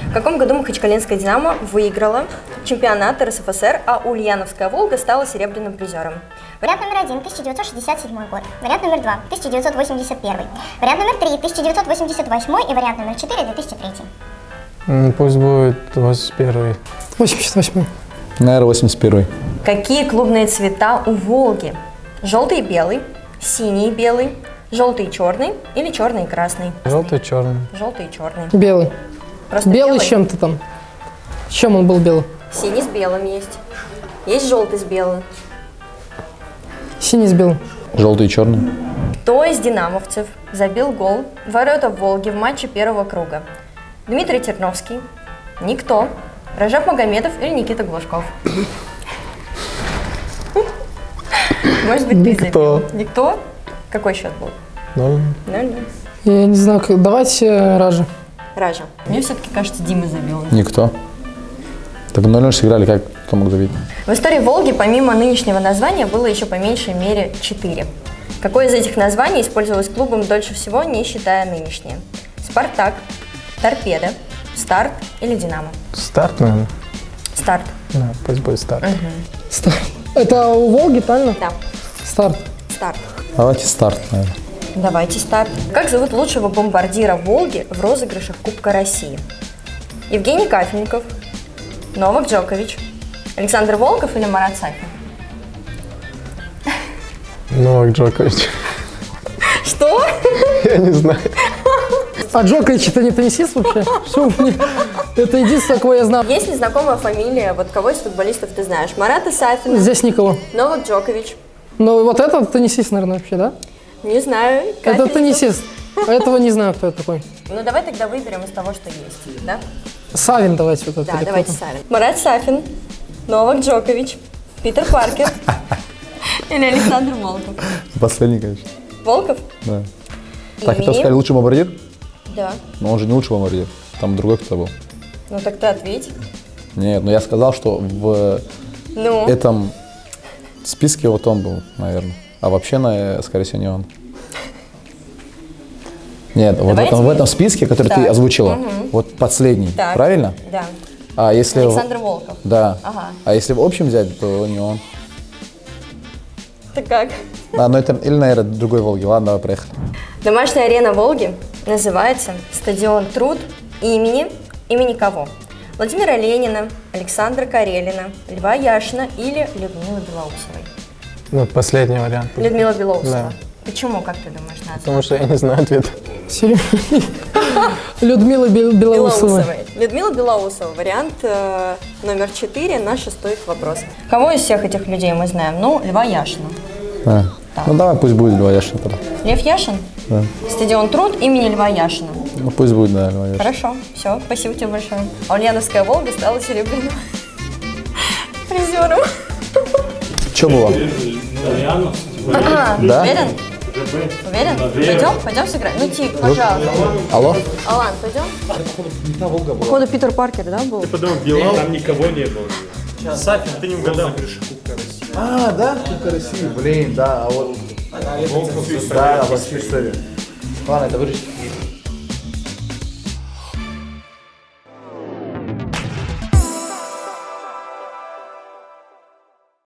В каком году Махачкалинская «Динамо» выиграла чемпионат РСФСР, а Ульяновская «Волга» стала серебряным призером? Вариант номер 1 – 1967 год. Вариант номер 2 – 1981. Вариант номер 3 – 1988. И вариант номер 4 – 2003. Пусть будет 81. 88. Наверное, 81. Какие клубные цвета у «Волги»? Желтый и белый, синий и белый, желтый и черный или черный и красный? Желтый, черный. Желтый и черный. Белый. Просто Белый с чем-то там. С чем он был белый? Синий с белым есть. Есть желтый с белым. Синий с белым. Желтый и черный. Кто из динамовцев забил гол в ворота «Волги» в матче первого круга? Дмитрий Терновский, никто, Ражаб Магомедов или Никита Глушков? Может быть, ты забил? Никто? Какой счет был? 0. 0-0. Я не знаю, давайте Ража. Ража. Мне все-таки кажется, Дима забил. Никто. Так 0-0 сыграли, как кто мог забить? В истории «Волги» помимо нынешнего названия было еще по меньшей мере 4. Какое из этих названий использовалось клубом дольше всего, не считая нынешнее? «Спартак», «Торпедо», «Старт» или «Динамо»? Старт, наверное. «Старт». Да, пусть будет старт. Старт. Это у Волги, правильно? Да. Старт. «Старт». Давайте старт, наверное. Давайте «Старт». Как зовут лучшего бомбардира «Волги» в розыгрышах Кубка России? Евгений Кафельников, Новак Джокович, Александр Волков или Марат Сафин? Новак Джокович. Что? Я не знаю. А Джокович это не теннисист вообще? Что мне? Это единственное, кого я знаю. Есть ли знакомая фамилия, вот кого из футболистов ты знаешь? Марата Сафина, Здесь никого. Новак Джокович. Ну вот это теннисист, наверное, вообще, да? Не знаю. Это Кафельников. теннисист. А этого не знаю, кто это такой. Ну давай тогда выберем из того, что есть, да? Савин давайте вот это. Да, или давайте кто-то. Савин. Марат Сафин, Новак Джокович, Питер Паркер или Александр Волков? Последний, конечно. Волков? Да. Так, это Имени? сказали лучший бомбардир? Да. Но он же не лучший бомбардир. Там другой кто был. Ну так ты ответь. Нет, но я сказал, что в Ну? этом списке вот он был, наверное. А вообще, скорее всего, не он. Нет, вот в этом списке, который ты Так. озвучила, вот последний, Так. правильно? Да. А если... Александр Волков. Да. Ага. А если в общем взять, то не он. Ты как? А, ну это или, наверное, другой Волги. Ладно, давай, проехали. Домашняя арена «Волги» называется «Стадион Труд» имени кого? Владимира Ленина, Александра Карелина, Льва Яшина или Людмилы Белоусовой? Ну, последний вариант. Людмила Белоусова. Да. Почему, как ты думаешь, назвать? Потому что я не знаю ответа. Серьезно? Людмила Белоусова. Людмила Белоусова. Вариант номер 4 на 6-й вопрос. Кого из всех этих людей мы знаем? Ну, Льва Яшина. Да. Ну давай, пусть будет Льва Яшина тогда. Лев Яшин? Да. Стадион Труд имени Льва Яшина. Ну пусть будет, да, Льва Яшина. Хорошо, все, спасибо тебе большое. А Ульяновская «Волга» стала серебряным призером. Что было? Да? Уверен? Уверен? Пойдем сыграем? Ну, тихо, пожалуйста. Алло? Алан, пойдем? Походу, Питер Паркер, да, был? Потом Билал, там никого не было. Сафин, ты не угадал. А, да? Кубка России, блин, да, а вот... Да, обо всей истории. Ладно, это вырежь.